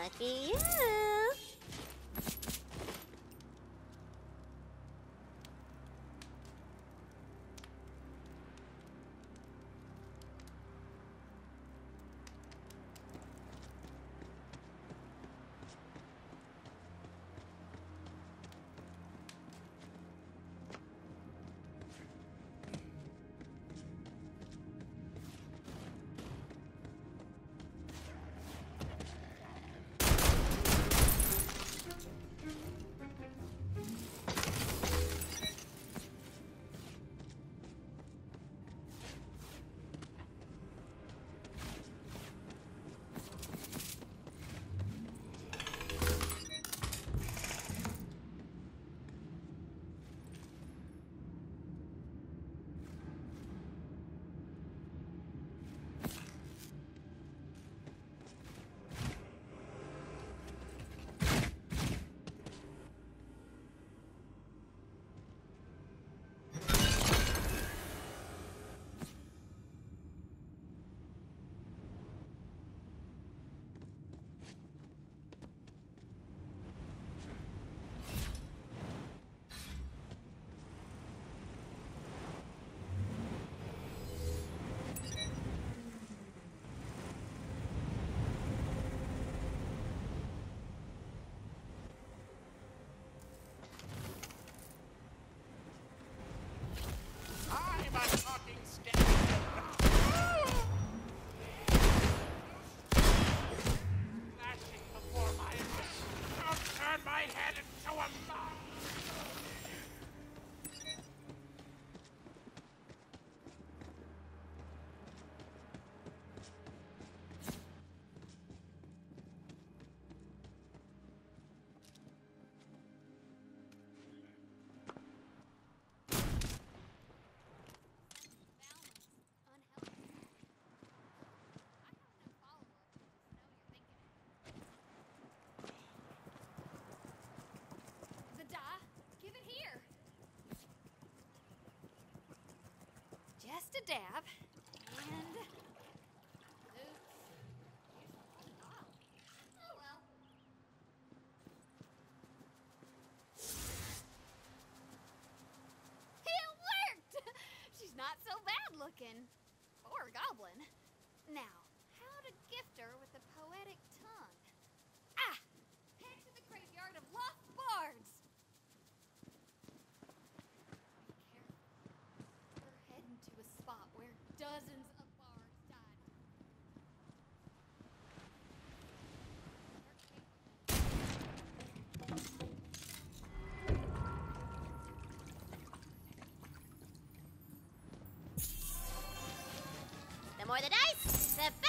Lucky you. I'm a talking stick. Flashing before my eyes. I'll turn my head into a mouse. Just a dab, and oops. Oh well. It worked! She's not so bad looking. Or a goblin. Now, how to gift her with a poetic tongue? Ah! Head to the graveyard of lost bards! We're heading to a spot where dozens of bards died. The more the dice, the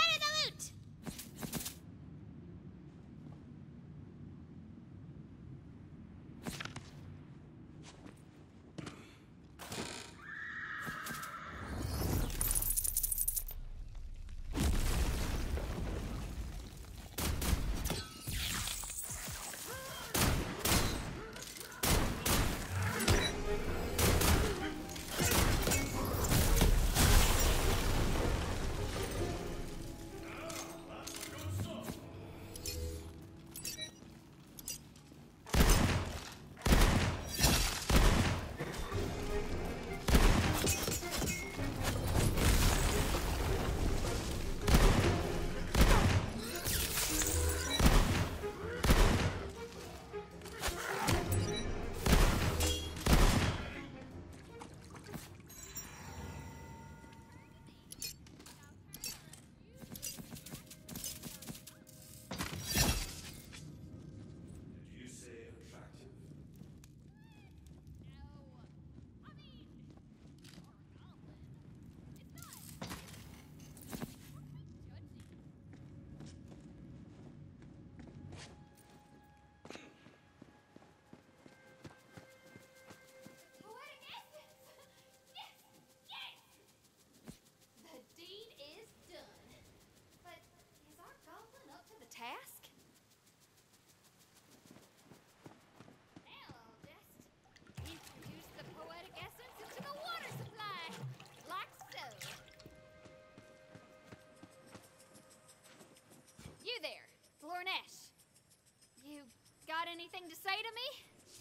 anything to say to me?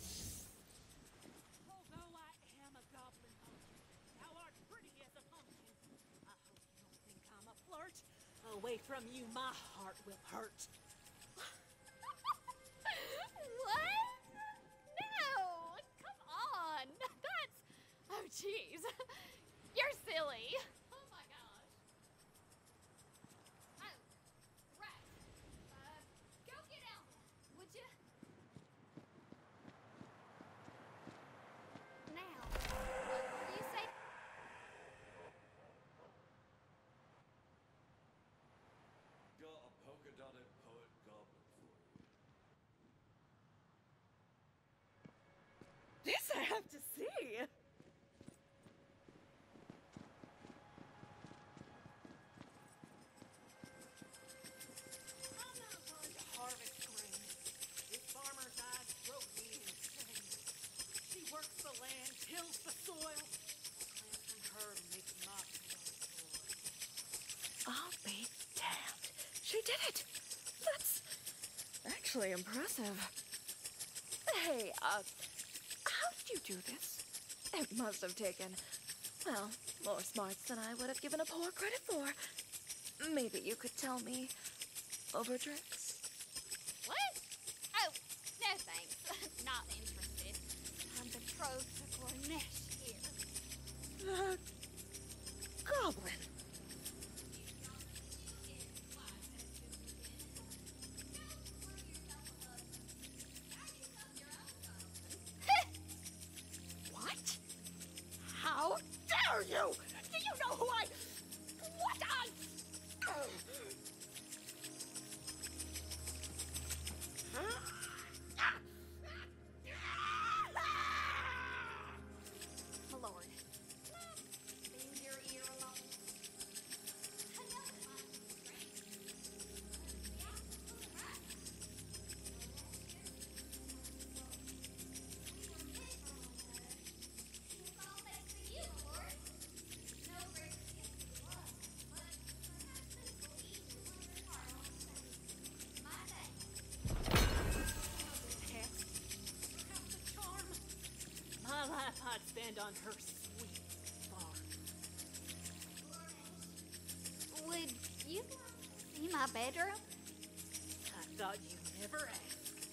Although I am a goblin monkey, thou art pretty as a pumpkin. I hope you don't think I'm a flirt. Away from you, my heart will hurt. What? No! Come on! That's... Oh, jeez. You're silly. Oh, my gosh. Oh, right. Go get Elma, would you? Now, what you say? Got a polka-dotted poet goblin for you. This I have to see. I'm not one to harvest grain. This farmer's eyes drove me insane. She works the land, tills the soil. Plants from her make my blood boil. I'll be damned. She did it! That's actually impressive. Hey, how did you do this? It must have taken, well, more smarts than I would have given a poor credit for. Maybe you could tell me over drinks? What? Oh, no thanks. Not interested. I'm betrothed to Cornesh here. The goblin. What? How dare you? Do you know who I... What I... My lord. Leave your ear alone. My life I'd spend on her sweet farm. Would you see my bedroom? I thought you never asked.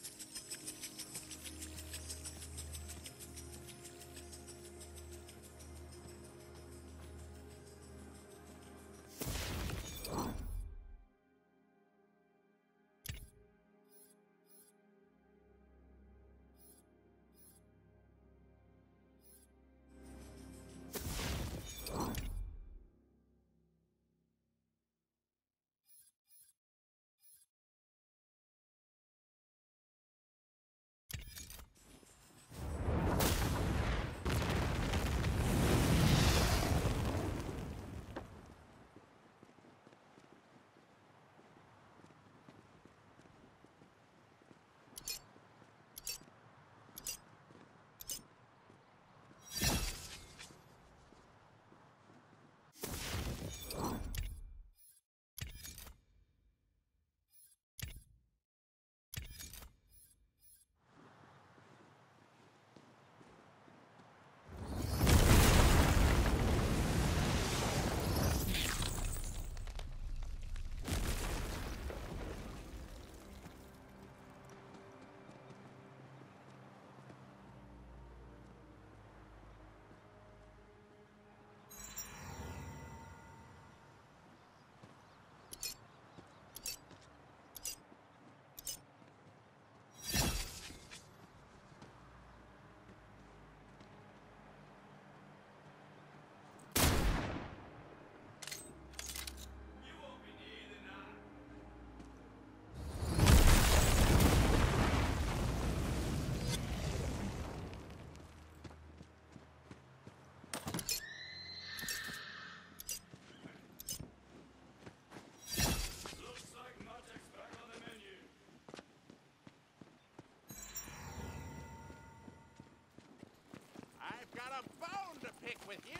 got a bone to pick with you.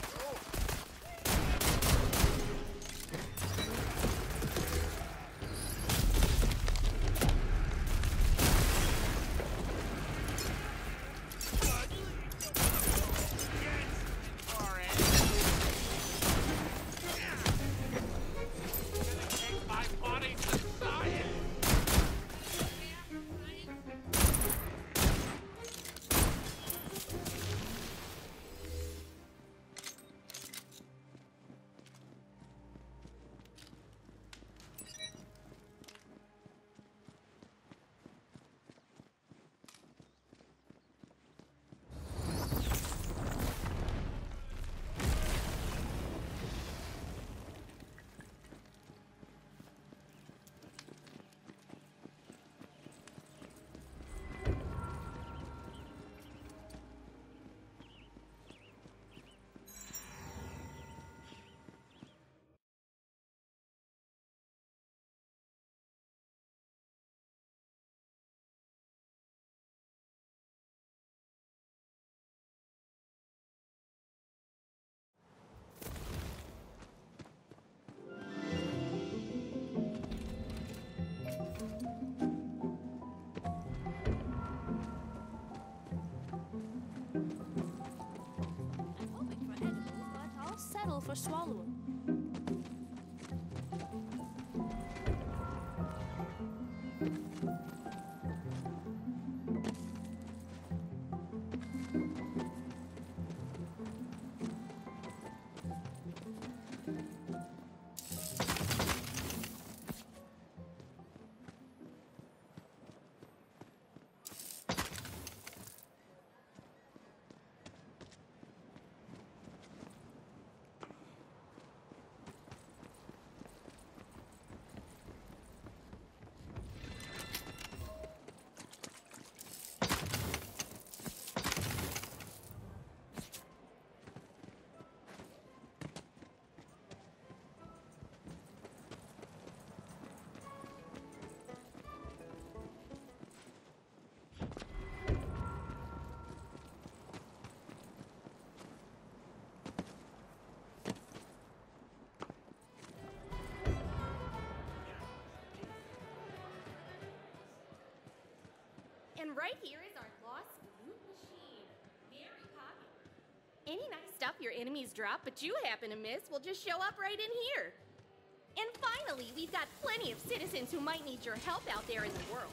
for swallowing. And right here is our lost loot machine. Very popular. Any nice stuff your enemies drop but you happen to miss will just show up right in here. And finally, we've got plenty of citizens who might need your help out there in the world.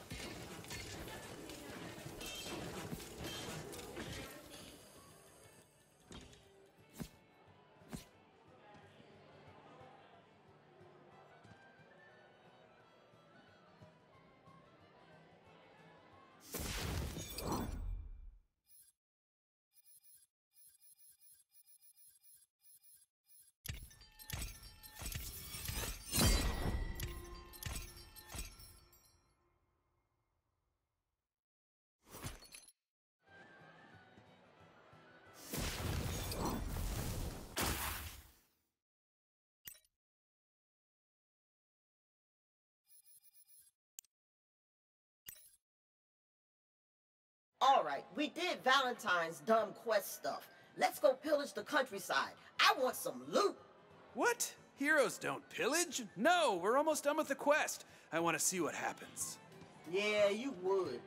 Alright, we did Valentine's dumb quest stuff. Let's go pillage the countryside. I want some loot. What? Heroes don't pillage? No, we're almost done with the quest. I want to see what happens. Yeah, you would.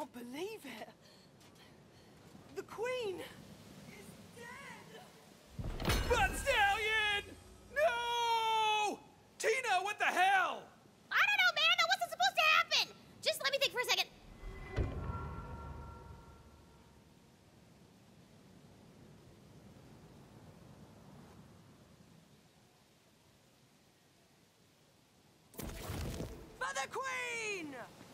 can't believe it. The Queen is dead. Blood Stallion! No! Tina, what the hell? I don't know, man. That wasn't supposed to happen. Just let me think for a second. For the Queen!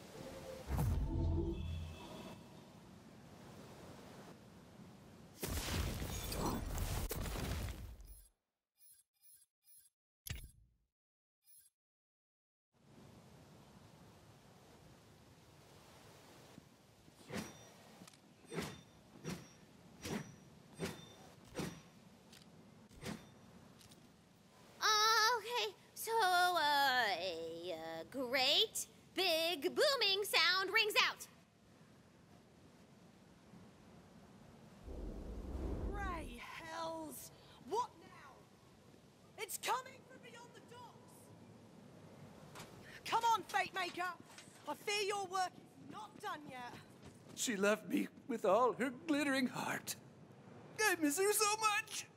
Okay, so, a great big booming sound rings out. Ray hells! What now? It's coming from beyond the docks! Come on, Fate Maker! I fear your work is not done yet. She loved me with all her glittering heart. I miss her so much.